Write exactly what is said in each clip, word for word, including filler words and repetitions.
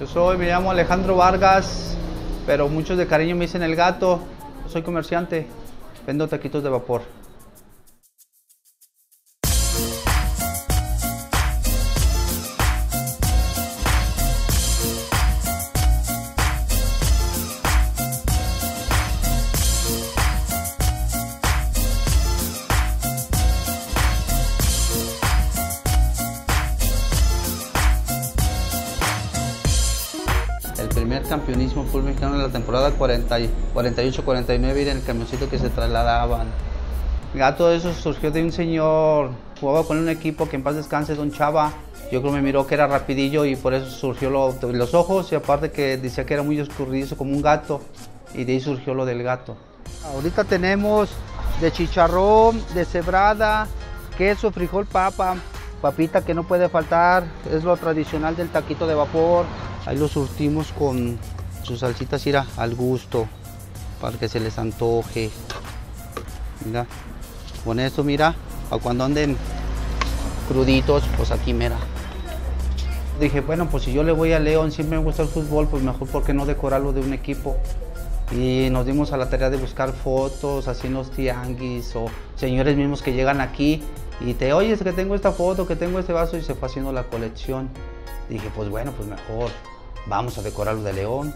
Yo soy, me llamo Alejandro Vargas, pero muchos de cariño me dicen el gato. Soy comerciante, vendo taquitos de vapor. El primer campeonismo fútbol mexicano de la temporada cuarenta, cuarenta y ocho cuarenta y nueve, era en el camioncito que se trasladaban. Gato, eso surgió de un señor, jugaba con un equipo que en paz descanse, Don Chava. Yo creo que me miró que era rapidillo y por eso surgió lo de los ojos, y aparte que decía que era muy escurridizo como un gato, y de ahí surgió lo del gato. Ahorita tenemos de chicharrón, de cebrada, queso, frijol, papa, papita que no puede faltar, es lo tradicional del taquito de vapor. Ahí lo surtimos con sus salsitas, mira, al gusto, para que se les antoje. Mira, con esto, mira, para cuando anden cruditos, pues aquí, mira. Dije, bueno, pues si yo le voy a León, siempre me gusta el fútbol, pues mejor, ¿por qué no decorarlo de un equipo? Y nos dimos a la tarea de buscar fotos, así en los tianguis, o señores mismos que llegan aquí y te, oye, es que tengo esta foto, que tengo este vaso, y se fue haciendo la colección. Dije, pues bueno, pues mejor vamos a decorarlo de León.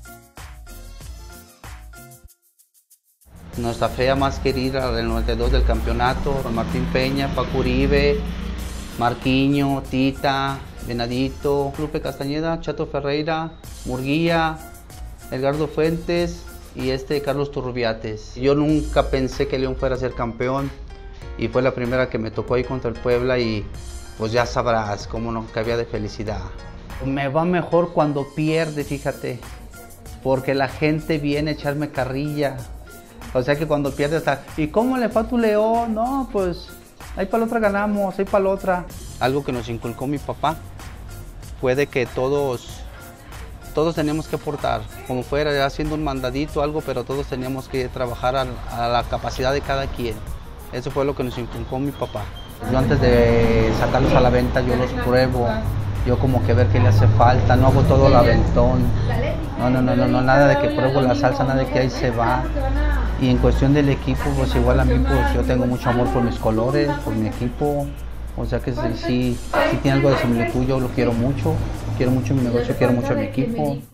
Nuestra fea más querida, la del noventa y dos del campeonato, con Martín Peña, Paco Uribe, Marquiño, Tita, Venadito, Lupe Castañeda, Chato Ferreira, Murguía, Edgardo Fuentes y este Carlos Turrubiates. Yo nunca pensé que León fuera a ser campeón y fue la primera que me tocó ahí contra el Puebla, y pues ya sabrás cómo no cabía de felicidad. Me va mejor cuando pierde, fíjate, porque la gente viene a echarme carrilla. O sea que cuando pierde está, ¿y cómo le fue a tu León? No, pues ahí para la otra ganamos, ahí para la otra. Algo que nos inculcó mi papá fue de que todos, todos teníamos que aportar, como fuera haciendo un mandadito, algo, pero todos teníamos que trabajar a, a la capacidad de cada quien. Eso fue lo que nos inculcó mi papá. Yo antes de sacarlos a la venta, yo los pruebo, yo como que ver qué le hace falta, no hago todo el aventón, no, no, no, no, no, nada de que pruebo la salsa, nada de que ahí se va. Y en cuestión del equipo, pues igual a mí, pues yo tengo mucho amor por mis colores, por mi equipo, o sea que sí, sí, sí tiene algo de similitud, yo lo quiero mucho, quiero mucho mi negocio, quiero mucho a mi equipo.